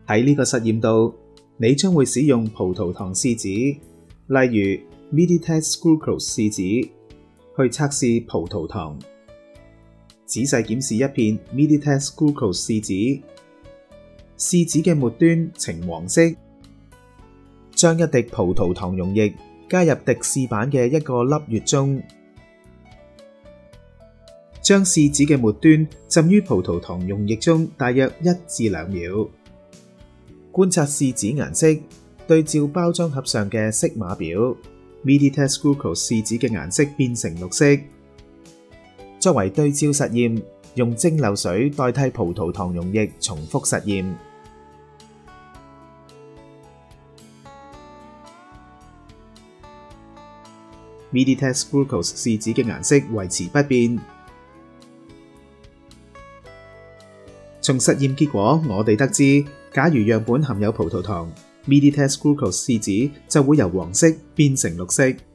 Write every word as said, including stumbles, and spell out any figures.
喺呢個實驗度，你將會使用葡萄糖試紙，例如 Meditest Glucose 試紙，去測試葡萄糖。仔細檢視一片 Meditest Glucose 試紙，試紙嘅末端呈黃色。將一滴葡萄糖溶液加入滴試板嘅一個粒穴中，將試紙嘅末端浸於葡萄糖溶液中大約一至兩秒。觀察試紙顏色，對照包裝盒上嘅色碼表 ，Meditest Glucose 試紙嘅顏色變成綠色。作為對照實驗，用蒸餾水代替葡萄糖溶液重複實驗。Meditest Glucose 試紙嘅顏色維持不變。從實驗結果，我哋得知，假如樣本含有葡萄糖，Meditest Glucose 試紙就會由黃色變成綠色。